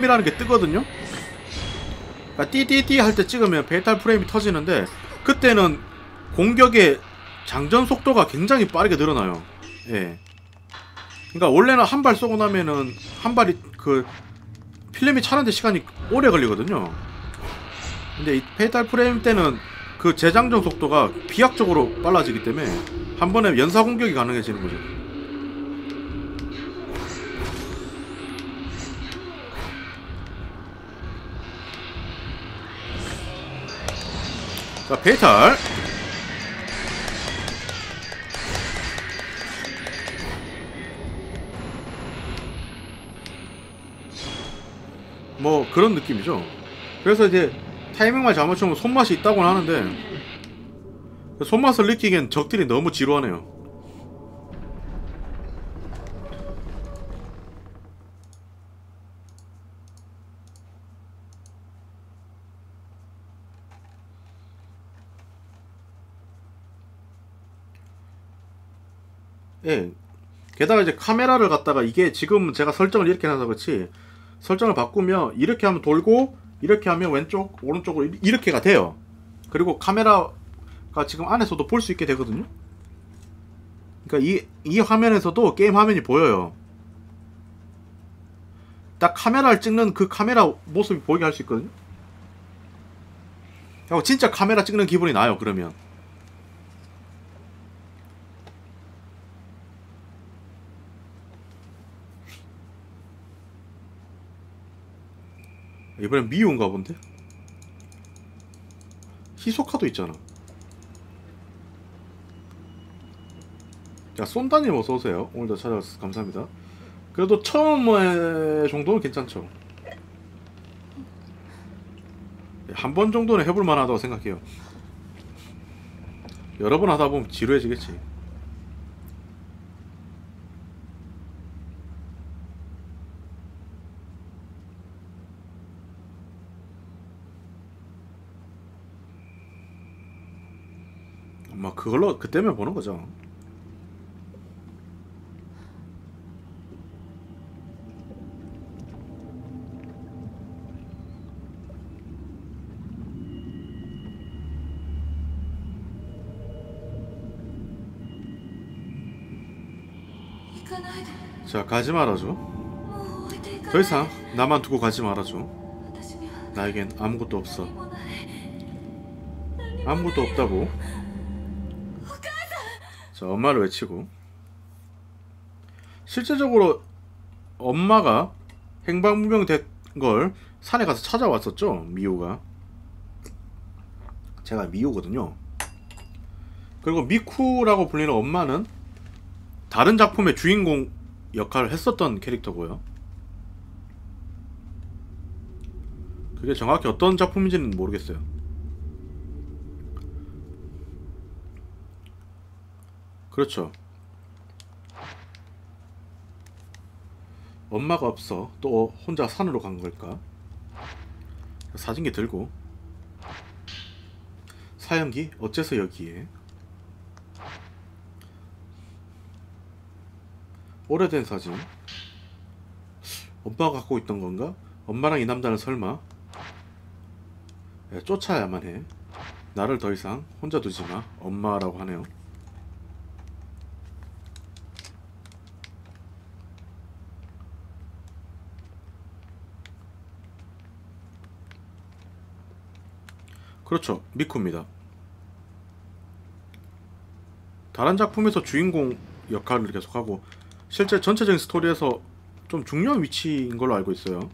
프레임이라는 게 뜨거든요. 그러니까 띠띠띠 할 때 찍으면 페이탈 프레임이 터지는데 그때는 공격의 장전 속도가 굉장히 빠르게 늘어나요. 예. 그러니까 원래는 한 발 쏘고 나면은 한 발이 그 필름이 차는데 시간이 오래 걸리거든요. 근데 이 페이탈 프레임 때는 그 재장전 속도가 비약적으로 빨라지기 때문에 한 번에 연사 공격이 가능해지는 거죠. 자, 페이탈. 뭐 그런 느낌이죠. 그래서 이제 타이밍만 잘 맞추면 손맛이 있다고는 하는데 손맛을 느끼기엔 적들이 너무 지루하네요. 예. 게다가 이제 카메라를 갖다가 이게 지금 제가 설정을 이렇게 해놔서 그렇지 설정을 바꾸면 이렇게 하면 돌고 이렇게 하면 왼쪽 오른쪽으로 이렇게가 돼요. 그리고 카메라가 지금 안에서도 볼 수 있게 되거든요. 그러니까 이 화면에서도 게임 화면이 보여요. 딱 카메라를 찍는 그 카메라 모습이 보이게 할 수 있거든요. 진짜 카메라 찍는 기분이 나요. 그러면 이번엔 미우인가 본데? 히소카도 있잖아. 자, 쏜다님 어서오세요. 오늘도 찾아와주셔서 감사합니다. 그래도 처음에 정도는 괜찮죠. 한 번 정도는 해볼 만하다고 생각해요. 여러 번 하다 보면 지루해지겠지. 아마 그걸로 그 때문에 보는 거죠. 자, 가지 말아줘. 더 이상 나만 두고 가지 말아줘. 나에겐 아무것도 없어. 아무것도 없다고. 자, 엄마를 외치고. 실제적으로 엄마가 행방불명 된 걸 산에 가서 찾아왔었죠. 미우가. 제가 미우거든요. 그리고 미쿠라고 불리는 엄마는 다른 작품의 주인공 역할을 했었던 캐릭터고요. 그게 정확히 어떤 작품인지는 모르겠어요. 그렇죠. 엄마가 없어. 또 혼자 산으로 간 걸까? 사진기 들고. 사연기? 어째서 여기에? 오래된 사진. 엄마가 갖고 있던 건가? 엄마랑 이 남자는 설마? 야, 쫓아야만 해. 나를 더 이상 혼자 두지마. 엄마라고 하네요. 그렇죠. 미쿠입니다. 다른 작품에서 주인공 역할을 계속하고 실제 전체적인 스토리에서 좀 중요한 위치인 걸로 알고 있어요.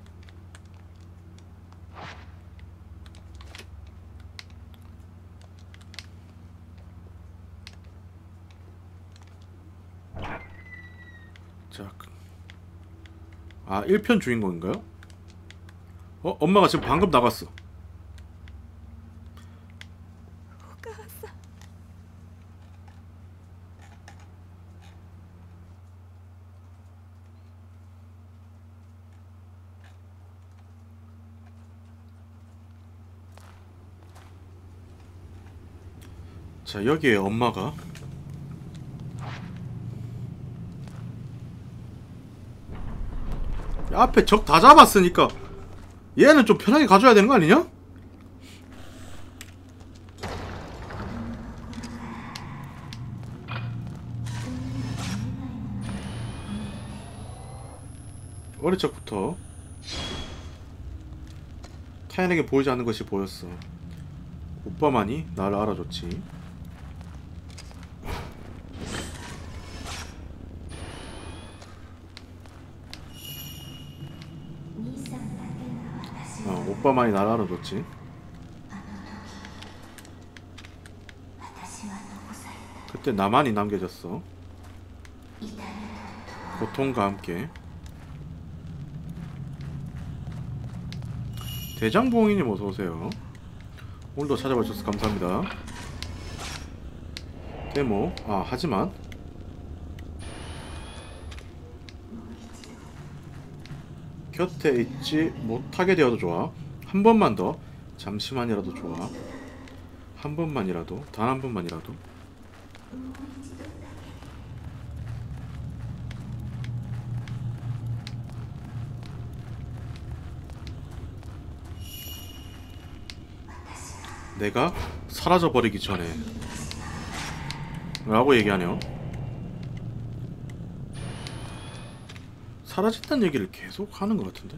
자, 1편 주인공인가요? 엄마가 지금 방금 나갔어. 자, 여기에 엄마가 앞에 적 다 잡았으니까 얘는 좀 편하게 가져야 되는 거 아니냐? 어릴 적부터 타인에게 보이지 않는 것이 보였어. 오빠만이 나를 알아줬지. 오빠만이 나를 알아줬지. 그때 나만이 남겨졌어. 고통과 함께. 대장부엉이님 어서오세요. 오늘도 찾아봐 주셔서 감사합니다. 데모. 하지만 곁에 있지 못하게 되어도 좋아. 한 번만 더. 잠시만이라도 좋아. 한 번만이라도. 단 한 번만이라도. 내가 사라져버리기 전에 라고 얘기하네요. 사라진다는 얘기를 계속 하는 것 같은데.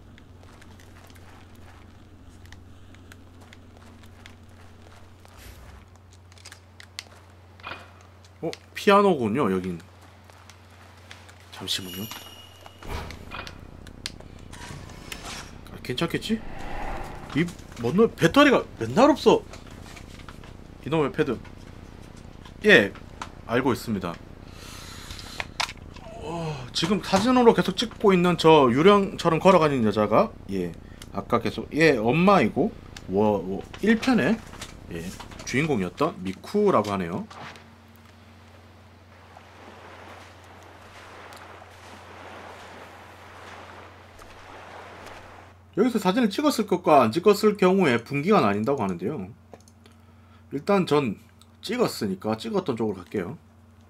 피아노군요. 여긴. 잠시만요. 괜찮겠지? 뭔 배터리가 맨날 없어. 이놈의 패드. 예, 알고 있습니다. 지금 사진으로 계속 찍고 있는 저 유령처럼 걸어가는 여자가 아까 계속 엄마이고 1편의 주인공이었던 미쿠라고 하네요. 여기서 사진을 찍었을 것과 안 찍었을 경우에 분기가 나뉜다고 하는데요. 일단 전 찍었으니까 찍었던 쪽으로 갈게요.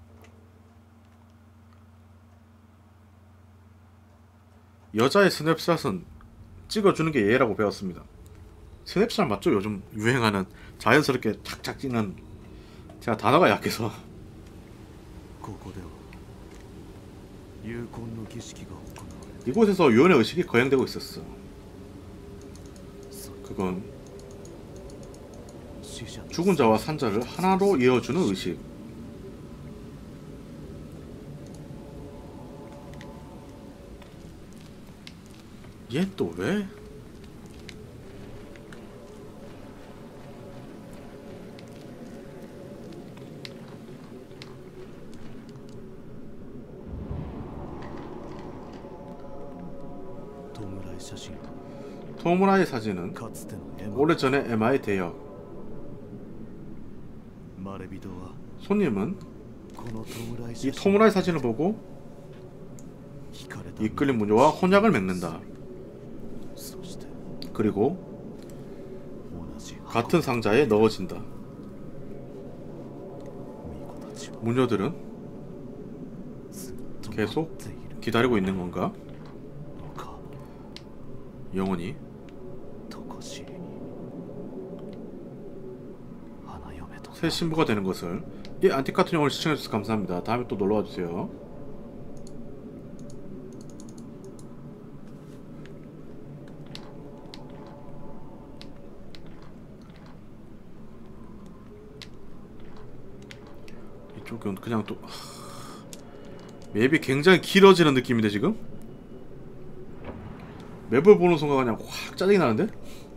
여자의 스냅샷은 찍어주는 게 예라고 배웠습니다. 스냅샷 맞죠? 요즘 유행하는 자연스럽게 착착 찍는. 제가 단어가 약해서. 이곳에서 유언의 의식이 거행되고 있었어. 그건 죽은 자와 산자를 하나로 이어주는 의식. 얜 또 왜? 토무라의 사진은 오래전의 에마의 대역. 손님은 이 토무라의 사진을 보고 이끌린 무녀와 혼약을 맺는다. 그리고 같은 상자에 넣어진다. 무녀들은 계속 기다리고 있는 건가? 영원히. 새 신부가 되는 것을. 안티카툰 오늘 시청해주셔서 감사합니다. 다음에 또 놀러와주세요. 이쪽은 그냥 또 맵이 굉장히 길어지는 느낌인데 지금? 맵을 보는 순간 그냥 확 짜증이 나는데?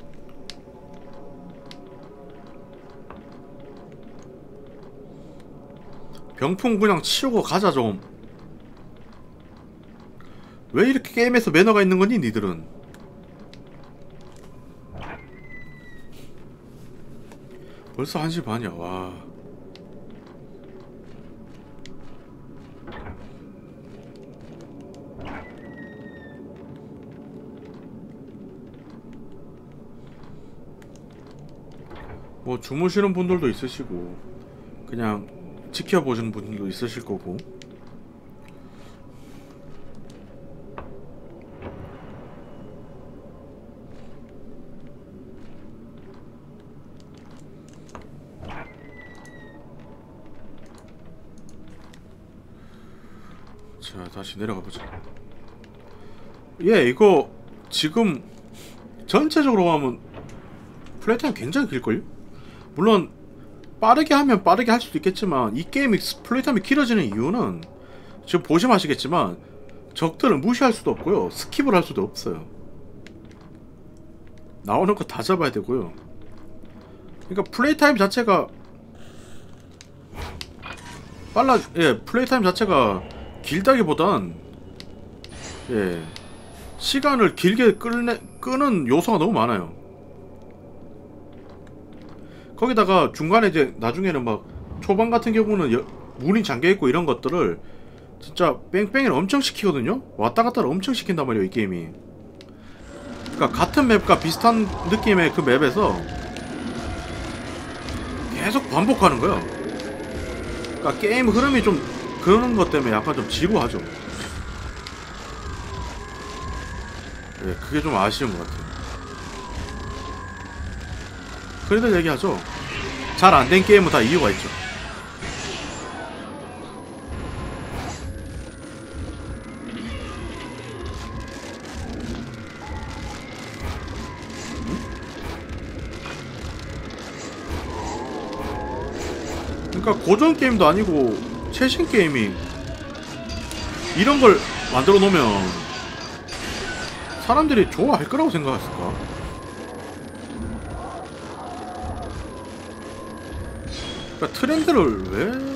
병풍 그냥 치우고 가자 좀. 왜 이렇게 게임에서 매너가 있는 거니 니들은? 벌써 1시 반이야. 와. 뭐 주무시는 분들도 있으시고 그냥 지켜보시는 분들도 있으실 거고. 자, 다시 내려가보자. 예, 이거 지금 전체적으로 하면 플레이 타임 굉장히 길걸요? 물론 빠르게 하면 빠르게 할 수도 있겠지만 이 게임이 플레이 타임이 길어지는 이유는 지금 보시면 아시겠지만 적들을 무시할 수도 없고요, 스킵을 할 수도 없어요. 나오는 거 다 잡아야 되고요. 그러니까 플레이 타임 자체가 플레이 타임 자체가 길다기보단 시간을 길게 끄는 요소가 너무 많아요. 거기다가 중간에 이제 나중에는 막 초반 같은 경우는 문이 잠겨있고 이런 것들을 진짜 뺑뺑이를 엄청 시키거든요. 왔다갔다를 엄청 시킨단 말이에요, 이 게임이. 그러니까 같은 맵과 비슷한 느낌의 그 맵에서 계속 반복하는 거야. 그러니까 게임 흐름이 좀 그런 것 때문에 약간 좀 지루하죠. 예, 그게 좀 아쉬운 것 같아요. 그래도 얘기하죠. 잘 안 된 게임은 다 이유가 있죠. 그러니까 고전 게임도 아니고 최신 게임이 이런 걸 만들어 놓으면 사람들이 좋아할 거라고 생각했을까? 그러니까 트렌드를 왜?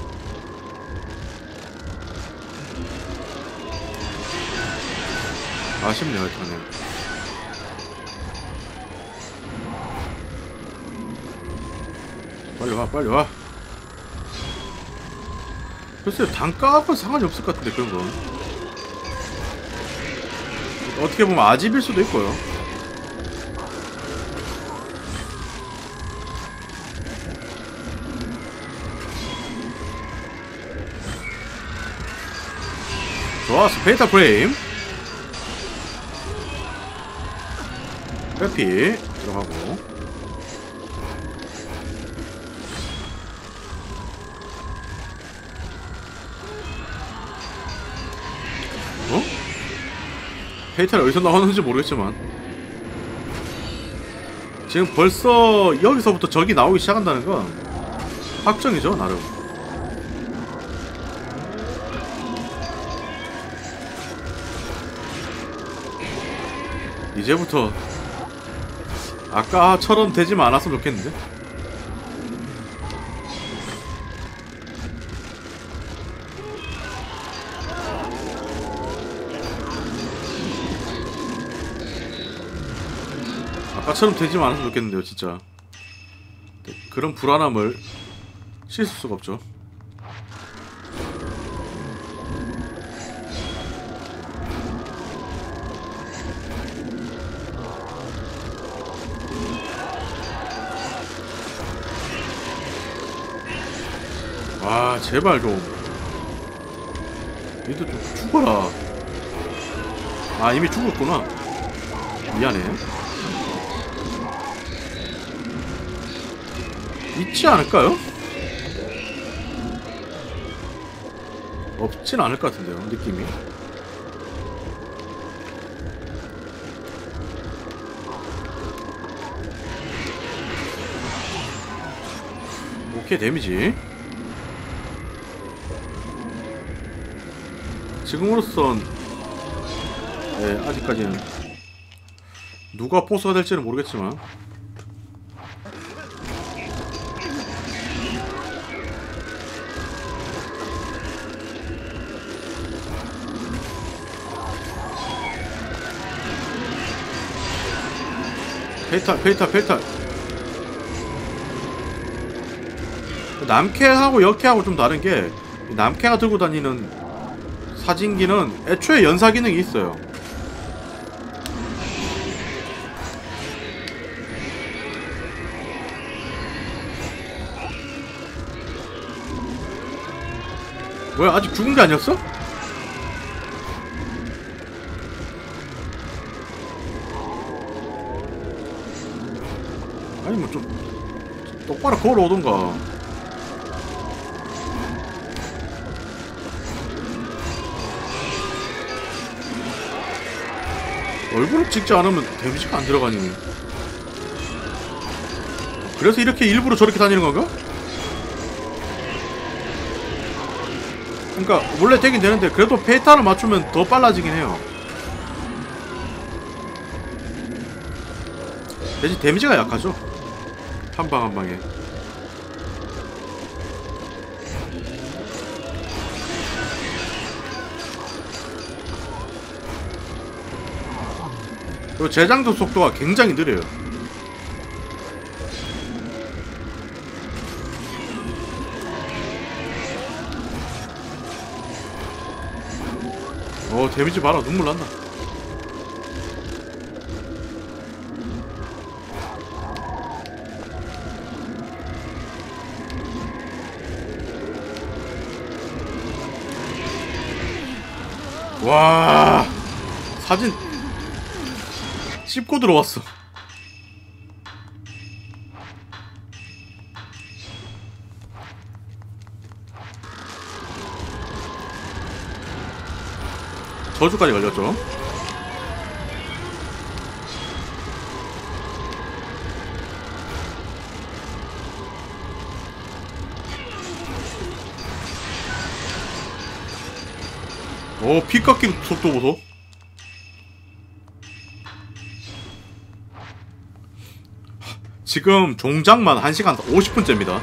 아쉽네요, 저는. 빨리 와, 빨리 와. 글쎄요, 단가하고는 상관이 없을 것 같은데, 그런 건. 어떻게 보면 아집일 수도 있고요. 좋았어, 베이타 프레임. 회피 들어가고. 페이탈이 어디서 나왔는지 모르겠지만 지금 벌써 여기서부터 적이 나오기 시작한다는 건 확정이죠, 나름. 이제부터 아까처럼 되지만 않았으면 좋겠는데. 아까처럼 되지만 않았으면 좋겠는데요, 진짜. 그런 불안함을 씻을 수가 없죠. 와, 제발 좀. 얘도 좀 죽어라. 아, 이미 죽었구나. 미안해. 있지 않을까요? 없진 않을 것 같은데요, 느낌이. 오케이, 데미지. 지금으로선 아직까지는 누가 보스가 될지는 모르겠지만 페이탈. 남캐하고 역캐하고 좀 다른게, 남캐가 들고 다니는 사진기는 애초에 연사 기능이 있어요. 뭐야, 아직 죽은 게 아니었어? 아니 뭐 좀 똑바로 걸어오던가. 얼굴을 찍지 않으면 데미지가 안 들어가니. 그래서 이렇게 일부러 저렇게 다니는 건가? 그러니까 원래 되긴 되는데 그래도 페이탈을 맞추면 더 빨라지긴 해요. 대신 데미지가 약하죠. 한 방 한 방에. 그리고 재장전 속도가 굉장히 느려요. 데미지 봐라. 눈물 난다. 와, 사진 씹고 들어왔어. 저주까지 걸렸죠. 오, 피 깎이는 속도 보소. 지금 종작만 1시간 50분째입니다.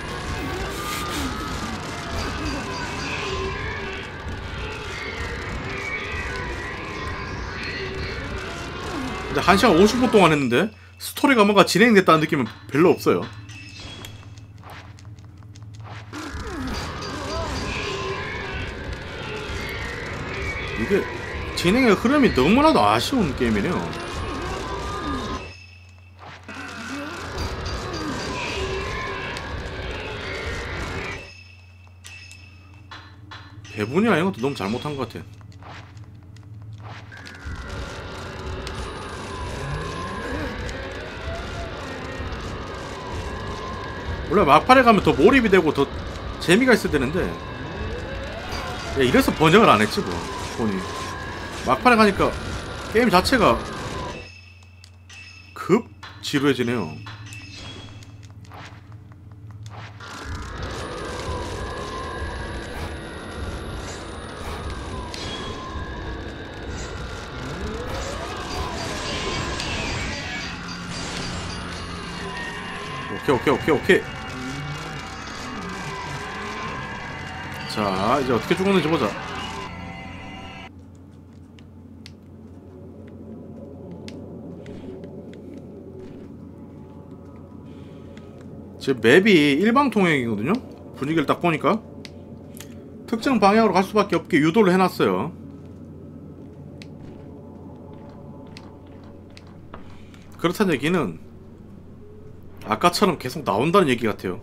근데 1시간 50분 동안 했는데 스토리가 뭔가 진행됐다는 느낌은 별로 없어요. 이게 진행의 흐름이 너무나도 아쉬운 게임이네요. 배분이나 이런 것도 너무 잘못한 것 같아. 원래 막판에 가면 더 몰입이 되고 더 재미가 있어야 되는데, 야, 이래서 번역을 안 했지 뭐. 보니 막판에 가니까 게임 자체가 급 지루해지네요. 오케이. 자, 이제 어떻게 죽었는지 보자. 지금 맵이 일방통행이거든요? 분위기를 딱 보니까 특정 방향으로 갈 수밖에 없게 유도를 해놨어요. 그렇다는 얘기는 아까처럼 계속 나온다는 얘기 같아요.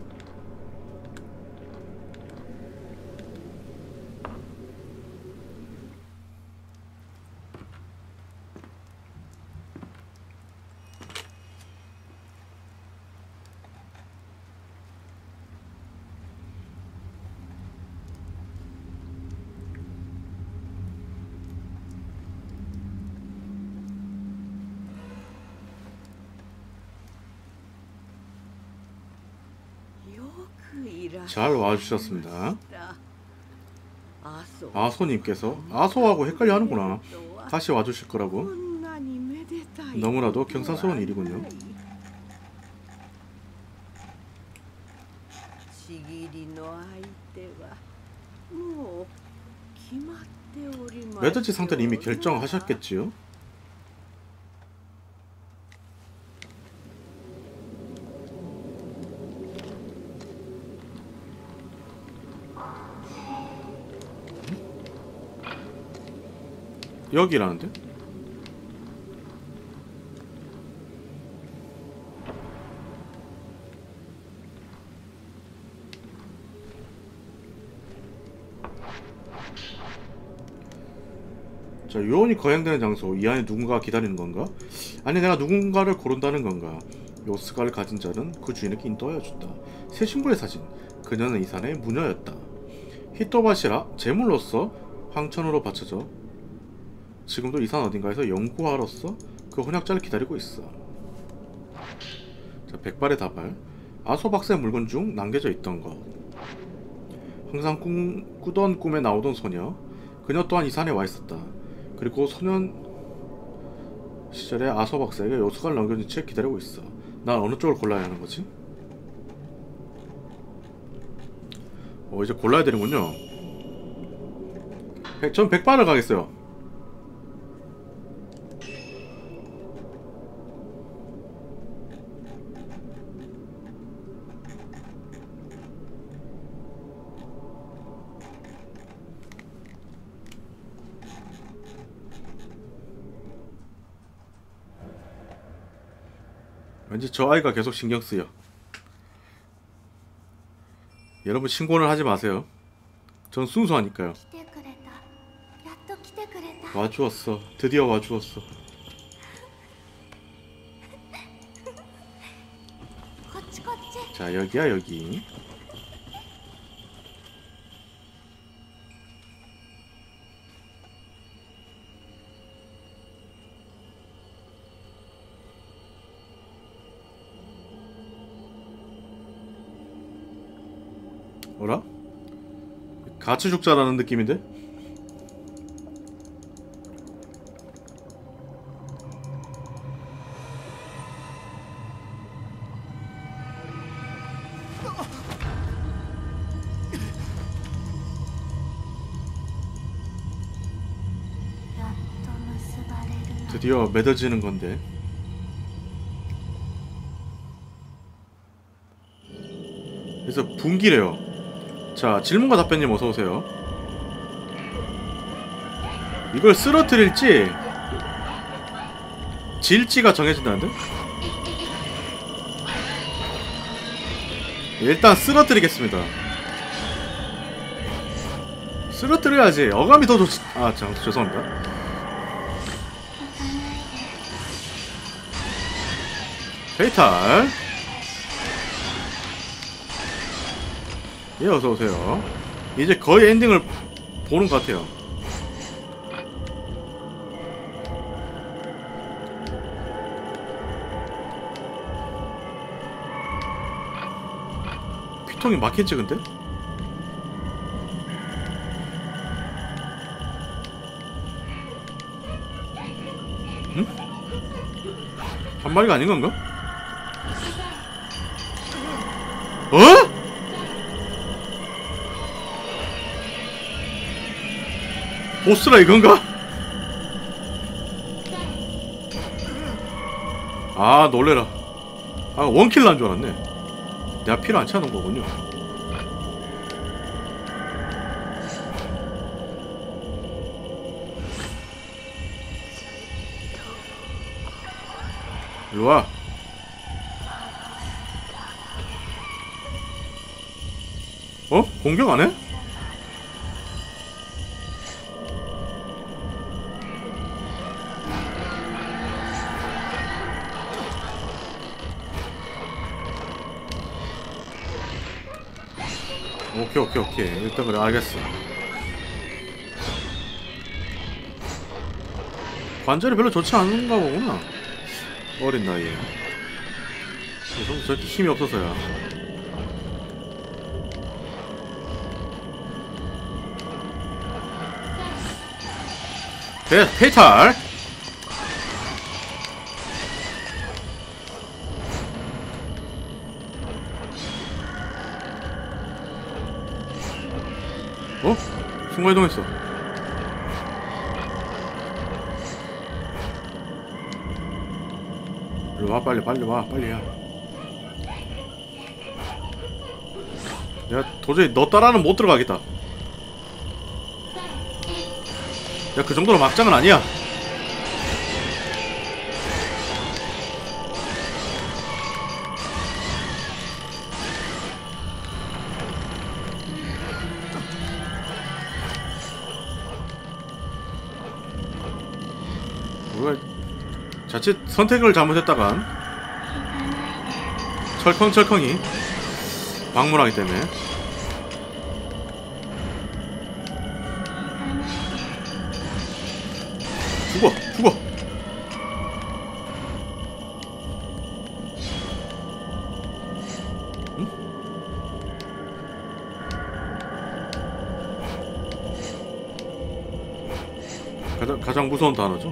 잘 와주셨습니다. 아소님께서 아소하고 헷갈려 하는구나. 다시 와주실 거라고. 너무나도 경사스러운 일이군요. 매드지 상태는 이미 결정하셨겠지요? 여기라는데? 자, 요원이 거행되는 장소. 이 안에 누군가가 기다리는 건가? 아니, 내가 누군가를 고른다는 건가? 요 스가를 가진 자는 그 주인에게 인도하여줬다. 새 신부의 사진. 그녀는 이 산의 무녀였다. 히토바시라 제물로서 황천으로 바쳐져 지금도 이 산 어딘가에서 연구하러서 그 혼약자를 기다리고 있어. 자, 백발의 다발. 아소박사의 물건 중 남겨져 있던 것. 항상 꾸던 꿈에 나오던 소녀. 그녀 또한 이 산에 와 있었다. 그리고 소년 시절에 아소박사에게 요수관을 넘겨준 채 기다리고 있어. 난 어느 쪽을 골라야 하는 거지? 이제 골라야 되는군요. 전 백발을 가겠어요. 왠지 저 아이가 계속 신경 쓰여. 여러분 신고는 하지 마세요. 전 순수하니까요. 와주었어. 드디어 와주었어. 자, 여기야 여기. 뭐라? 같이 죽자라는 느낌인데? 드디어 맺어지는 건데. 그래서 분기래요. 자, 질문과 답변님 어서오세요. 이걸 쓰러뜨릴지 질지가 정해진다는데? 일단 쓰러뜨리겠습니다. 쓰러뜨려야지. 어감이 더 좋지. 아, 참, 죄송합니다. 페이탈. 예, 어서오세요. 이제 거의 엔딩을 보는 것 같아요. 피통이 막혔지 근데? 응? 한 마리가 아닌 건가? 어? 보스라 이건가? 아, 놀래라. 아, 원킬 난 줄 알았네. 내가 피를 안 차는 거군요. 일로와. 공격 안 해? 오케이. 일단 그래, 알겠어. 관절이 별로 좋지 않은가 보구나. 어린 나이에. 저렇게 힘이 없어서야. 페이탈. 순간이동했어. 일로와, 빨리 와, 빨리야. 내가 도저히 너 따라는 못 들어가겠다. 야, 그 정도로 막장은 아니야. 우리가 자칫 선택을 잘못했다간 철컹철컹이 방문하기 때문에. 가장 무서운 단어죠.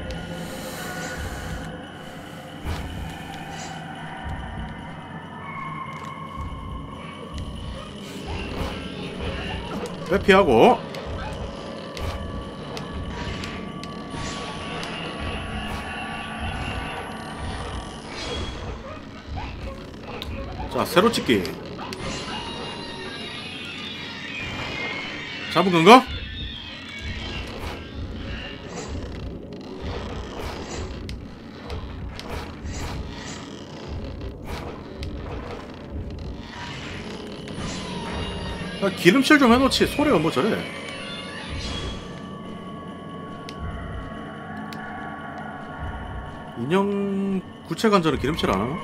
회피하고. 자, 세로 찍기. 잡은 건가? 아, 기름칠 좀 해놓지. 소리가 뭐 저래. 인형 구체 관절은 기름칠 안 하나?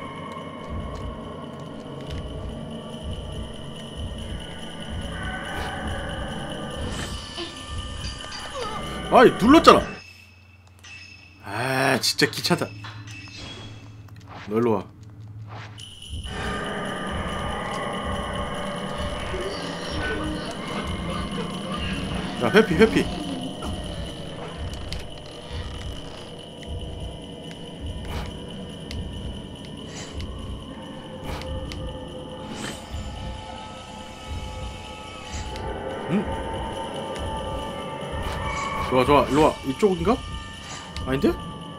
아이, 눌렀잖아. 아, 진짜 귀찮다. 너 일로 와. 자, 회피, 회피. 좋아, 좋아. 일로 와. 이쪽인가? 아닌데?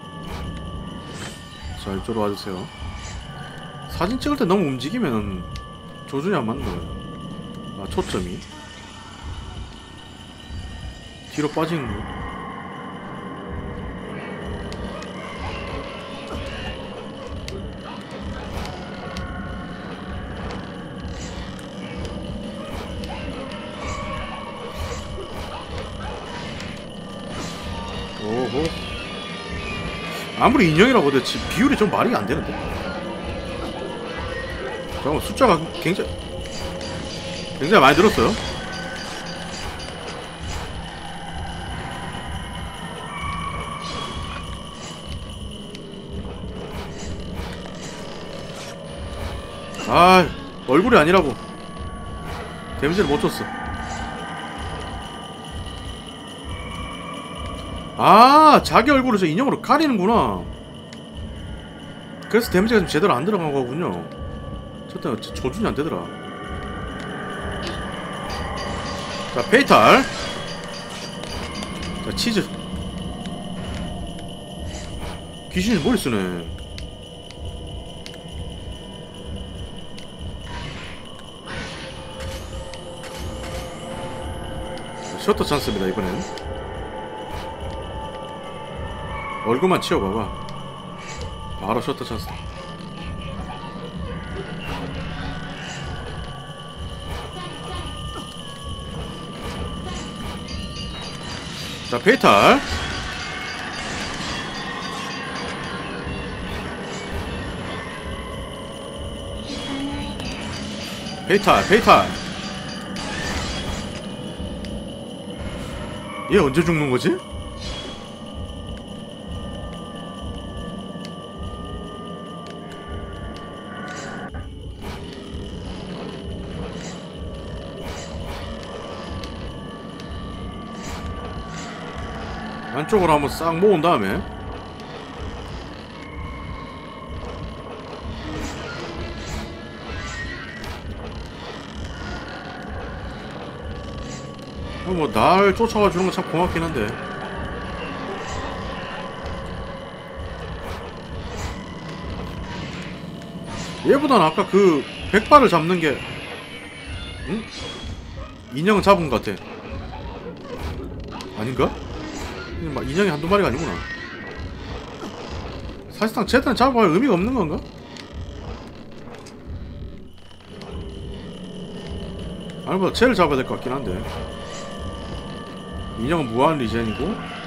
자, 이쪽으로 와주세요. 사진 찍을 때 너무 움직이면은 조준이 안 맞는 거예요. 아, 초점이. 뒤로 빠지는 거. 오호. 아무리 인형이라고 해도 비율이 좀 말이 안 되는데. 잠깐만, 숫자가 굉장히 많이 늘었어요. 아, 얼굴이 아니라고. 데미지를 못 줬어. 아, 자기 얼굴을 저 인형으로 가리는구나. 그래서 데미지가 좀 제대로 안 들어간 거군요. 저 때는 조준이 안 되더라. 자, 페이탈. 자, 치즈. 귀신이 머리 쓰네. 셔터 찬스입니다, 이번엔. 얼굴만 치워봐봐. 바로 셔터 찬스. 자, 페이탈. 페이탈. 얘 언제 죽는 거지? 안쪽으로 한번 싹 모은 다음에 뭐 날 쫓아와 주는 건 참 고맙긴 한데. 얘보다는 아까 그 백발을 잡는 게 응? 인형은 잡은 것 같아. 아닌가? 막 인형이 한두 마리가 아니구나. 사실상 쟤들은 잡아야 의미가 없는 건가? 아니보다 쟤를 잡아야 될 것 같긴 한데. 인형은 무한 리젠이고